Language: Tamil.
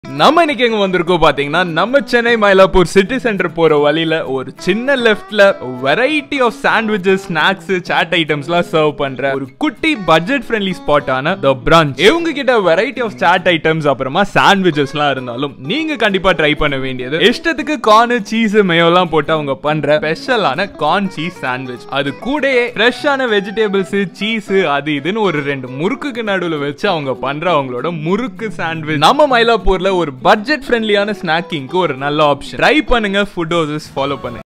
நம்ம இன்னைக்கு எங்க வந்திருக்கோம் பாத்தீங்கன்னா நம்ம சென்னை மயிலாப்பூர் சிட்டி சென்டர் போற வழியில ஒரு சின்ன லெஃப்ட்ல variety of sandwiches snacks chaat ஐட்டம்ஸ்லாம் சர்வ் பண்ற ஒரு குட்டி பட்ஜெட் ஃப்ரெண்ட்லி ஸ்பாட்டான தி பிரஞ்ச். இவங்க கிட்ட வெரைட்டி ஆஃப் சாட் ஐட்டம்ஸ் அப்புறமா சாண்ட்விச்சஸ்லாம் இருந்தாலும் நீங்க கண்டிப்பா ட்ரை பண்ண வேண்டியது இஷ்டத்துக்கு கார்ன் சீஸ் மேயோலாம் போட்டு அவங்க பண்ற ஸ்பெஷலான கார்ன் சீஸ் சாண்ட்விச். அது கூடயே ஃப்ரெஷ்ஷான வெஜிடபிள்ஸ் சீஸ் அது இதுன்னு ஒரு ரெண்டு முறுக்குக்கு நடுவுல வச்சு அவங்க பண்ற அவங்களோட முறுக்கு சாண்ட்விச் நம்ம மயிலாப்பூர்ல ஒரு பட்ஜெட் ஃப்ரெண்ட்லியான ஸ்நாக்கிங்க்கு ஒரு நல்ல ஆப்ஷன். ட்ரை பண்ணுங்க, ஃபுட் ஹவுசஸ் ஃபாலோ பண்ணுங்க.